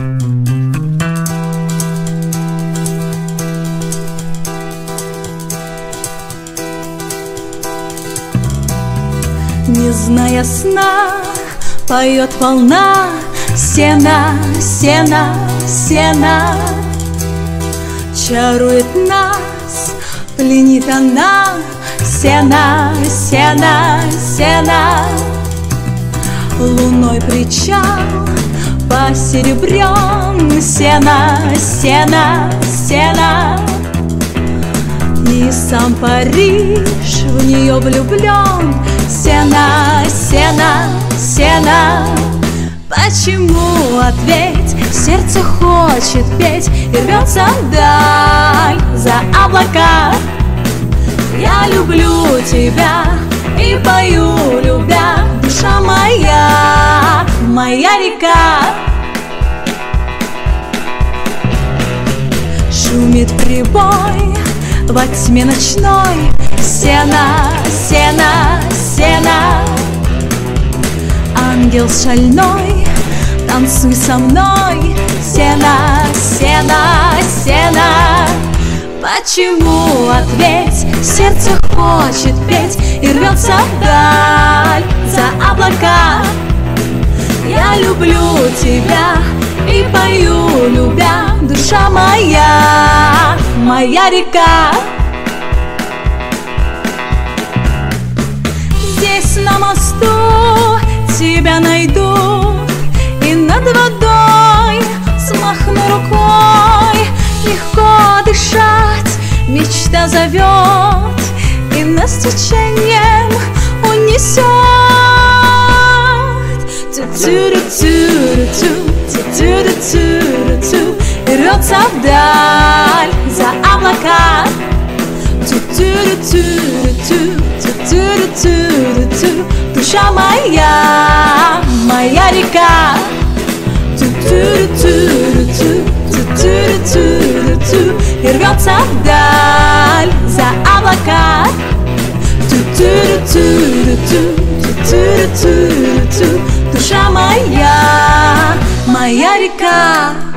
Не зная сна, поет волна, сена, сена, сена. Чарует нас, пленит она, сена, сена, сена. Луной причал посеребрен, сена, сена, сена. И сам Париж в нее влюблен, сена, сена, сена. Почему, ответь, сердце хочет петь и рвется вдаль за облака. Я люблю тебя и пою, любя, душа моя, моя река. Шумит прибой во тьме ночной, сена, сена, сена. Ангел шальной, танцуй со мной, сена, сена, сена. Почему, ответь, сердце хочет петь и рвется вдаль за облака. Я люблю тебя и пою, любя, душа моя, моя река. Здесь на мосту тебя найду и над водой смахну рукой. Легко дышать, мечта зовет и нас течением унесет. Ту-ту-ру-ту-ру-ту, ту-ту-ру-ту-ру-ту, и рвется вдаль за облака. Ту-ту-ру-ту-ру-ту, ту-ту-ру-ту-ру-ту, душа моя, моя река. Ту-ту-ру-ту-ру-ту, ту-ту-ру-ту-ру-ту, и рвется вдаль за облака. Ту-ту-ру-ту-ру-ту, ту-ту-ру-ту-ру-ту, душа моя, моя река.